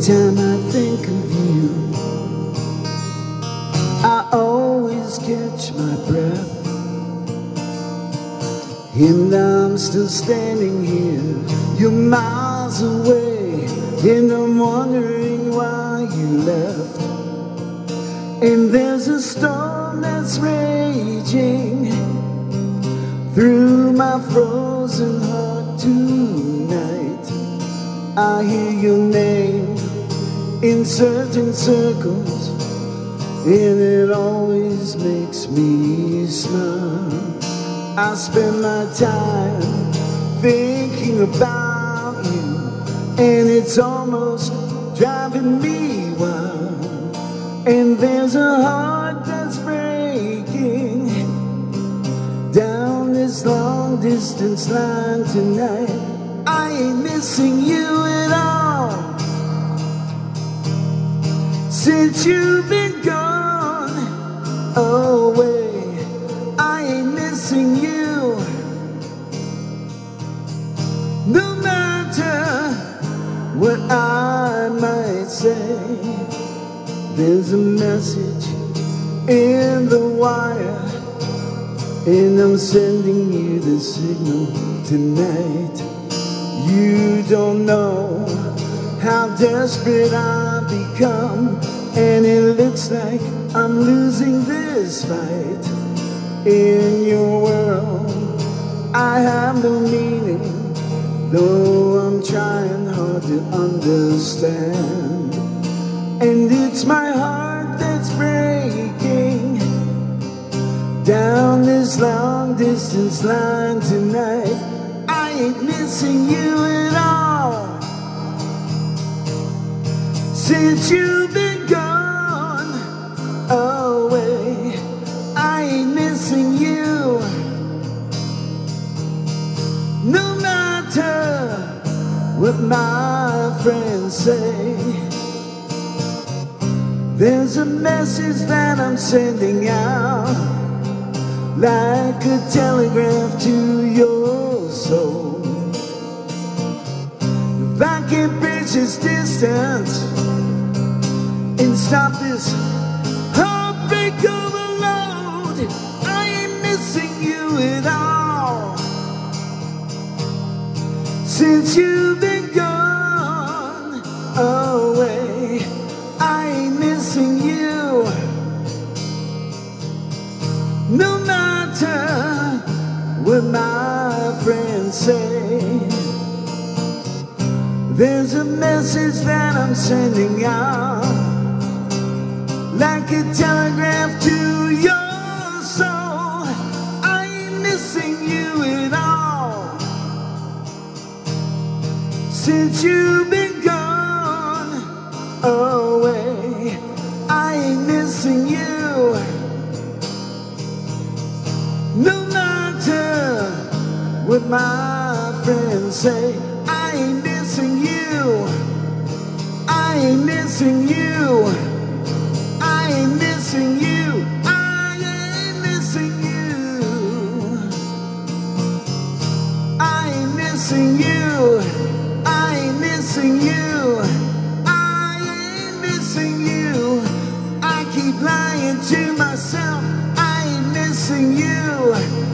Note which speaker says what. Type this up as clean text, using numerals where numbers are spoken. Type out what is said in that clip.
Speaker 1: time I think of you, I always catch my breath. And I'm still standing here, you're miles away, and I'm wondering why you left. And there's a storm that's raging through my frozen heart tonight. I hear your name in certain circles, and it always makes me smile. I spend my time thinking about you, and it's almost driving me wild. And there's a heart that's breaking down this long distance line tonight. I ain't missing you at all since you've been gone away. I ain't missing you, no matter what I might say. There's a message in the wire, and I'm sending you the signal tonight. You don't know how desperate I've become, and it looks like I'm losing this fight. In your world, I have no meaning, though I'm trying hard to understand. And it's my heart that's breaking down this long distance line tonight. I ain't missing you at all since you've been gone away. I ain't missing you, no matter what my friends say. There's a message that I'm sending out, like a telegraph to your soul. If I can bridge this distance and stop this heartbreak overload, I ain't missing you at all since you've been gone away. I ain't missing you, no matter what my friends say. There's a message that I'm sending out, like a telegraph to your soul. I ain't missing you at all since you've been gone away. I ain't missing you, no matter what my friends say. I ain't missing you, I ain't missing you, I ain't missing you, I ain't missing you, I ain't missing you, I ain't missing you, I ain't missing you. I keep lying to myself, I ain't missing you.